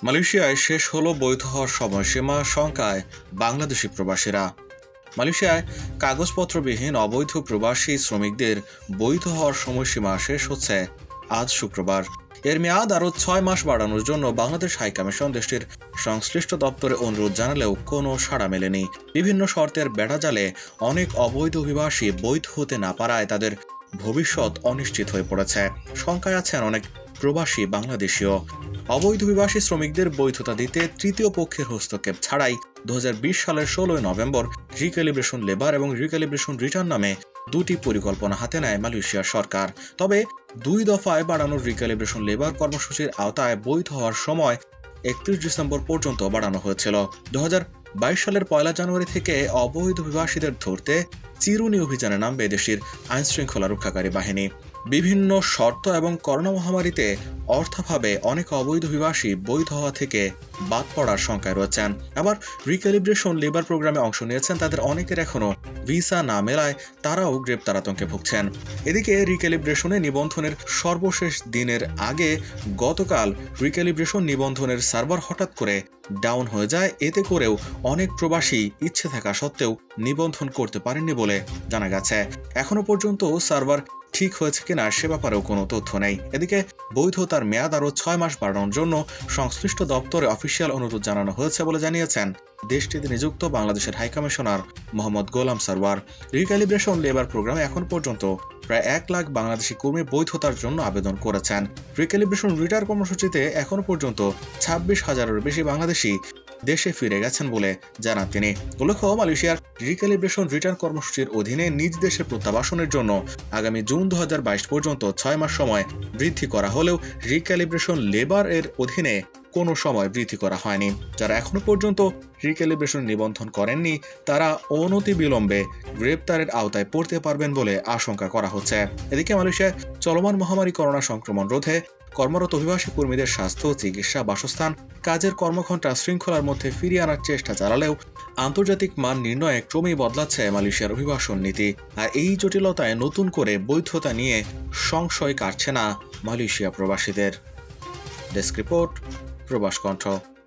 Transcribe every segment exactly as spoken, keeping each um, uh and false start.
মালয়েশিয়ায় শেষ হলো বৈধ হওয়ার সময়সীমা, শঙ্কায় বাংলাদেশি প্রবাসীরা। মালয়েশিয়ায় কাগজপত্রবিহীন অবৈধ প্রবাসী শ্রমিকদের বৈধ হওয়ার সময়সীমা শেষ হচ্ছে আজ শুক্রবার। এর মেয়াদ আরও ছয় মাস বাড়ানোর জন্য বাংলাদেশ হাইকমিশন দেশটির সংশ্লিষ্ট দপ্তরে অনুরোধ জানালেও কোনো সাড়া মেলেনি। বিভিন্ন শর্তের বেড়াজালে অনেক অবৈধ অভিবাসী বৈধ হতে না পারায় তাদের ভবিষ্যৎ অনিশ্চিত হয়ে পড়েছে। শঙ্কায় আছেন অনেক প্রবাসী বাংলাদেশীয়। অবৈধ অভিবাসী শ্রমিকদের বৈধতা দিতে তৃতীয় পক্ষের হস্তক্ষেপ ছাড়াই দু হাজার বিশ সালের ষোলোই নভেম্বর রিক্যালিব্রেশন লেবার এবং রিক্যালিব্রেশন রিটার্ন নামে দুটি পরিকল্পনা হাতে নেয় মালয়েশিয়া সরকার। তবে দুই দফায় বাড়ানোর রিক্যালিব্রেশন লেবার কর্মসূচির আওতায় বৈধ হওয়ার সময় একত্রিশ ডিসেম্বর পর্যন্ত বাড়ানো হয়েছিল। দু হাজার বাইশ সালের পয়লা জানুয়ারি থেকে অবৈধ অভিবাসীদের ধরতে চিরুনি অভিযানে নামবে দেশটির আইন শৃঙ্খলা রক্ষাকারী বাহিনী। বিভিন্ন শর্ত এবং করোনা মহামারীতে অর্থাভাবে অনেক অবৈধ অভিবাসী বৈধ হওয়া থেকে বাদ পড়ার শঙ্কায় রয়েছেন। আবার রিক্যালিব্রেশন লেবার প্রোগ্রামে অংশ নিয়েছেন তাদের অনেকের এখনও ভিসা না মেলায় তারাও গ্রেপ্তার আতঙ্কে ভুগছেন। এদিকে রিক্যালিব্রেশনে নিবন্ধনের সর্বশেষ দিনের আগে গতকাল রিক্যালিব্রেশন নিবন্ধনের সার্ভার হঠাৎ করে ডাউন হয়ে যায়। এতে করেও অনেক প্রবাসী ইচ্ছে থাকা সত্ত্বেও নিবন্ধন করতে পারেননি বলে জানা গেছে। এখনো পর্যন্ত সার্ভার ঠিক হয়েছে কিনা সে ব্যাপারেও কোনো তথ্য নেই। এদিকে বৈধতার মেয়াদ আরও ছয় মাস বাড়ানোর জন্য সংশ্লিষ্ট দপ্তরে অফিসিয়াল অনুরোধ জানানো হয়েছে বলে জানিয়েছেন দেশটিতে নিযুক্ত বাংলাদেশের high commissioner Mohammad Golam Sarwar. Recalibration labour প্রোগ্রামে এখন পর্যন্ত প্রায় এক লাখ বাংলাদেশি কর্মী বৈধতার জন্য আবেদন করেছেন। রিক্যালিব্রেশন রিটার্ন কর্মসূচিতে এখনো পর্যন্ত ছাব্বিশ হাজারের বেশি বাংলাদেশি দেশে ফিরে গেছেন বলে জানান তিনি। উল্লেখ্য, মালয়েশিয়ার রিক্যালিব্রেশন রিটার্ন কর্মসূচির অধীনে নিজ দেশে প্রত্যাবাসনের জন্য আগামী জুন দু হাজার বাইশ পর্যন্ত ছয় মাস সময় বৃদ্ধি করা হলেও রিক্যালিব্রেশন লেবার এর অধীনে কোনো সময় বৃদ্ধি করা হয়নি। যারা এখনো পর্যন্ত রিক্যালিব্রেশন নিবন্ধন করেননি তারা অনতি বিলম্বে গ্রেপ্তারের আওতায় পড়তে পারবেন বলে আশঙ্কা করা হচ্ছে। এদিকে মালয়েশিয়ায় চলমান মহামারী করোনা সংক্রমণ রোধে কর্মরত অভিবাসী কর্মীদের স্বাস্থ্য, চিকিৎসা, বাসস্থান, কাজের কর্মঘণ্টা শৃঙ্খলার মধ্যে ফিরিয়ে আনার চেষ্টা চালালেও আন্তর্জাতিক মান নির্ণয়ে ক্রমেই বদলাচ্ছে মালয়েশিয়ার অভিবাসন নীতি। আর এই জটিলতায় নতুন করে বৈধতা নিয়ে সংশয় কাটছে না মালয়েশিয়া প্রবাসীদের। ডেস্ক রিপোর্ট, প্রবাস কণ্ঠ।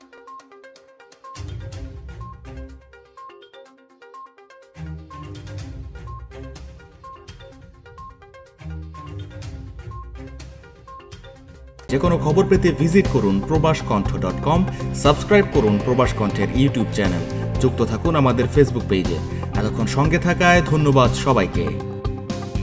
যে কোনো খবর পেতে ভিজিট করুন প্রবাস কণ্ঠ ডট কম, সাবস্ক্রাইব করুন প্রবাস কণ্ঠের ইউটিউব চ্যানেল, যুক্ত থাকুন আমাদের ফেসবুক পেজে। এতক্ষণ সঙ্গে থাকায় ধন্যবাদ সবাইকে।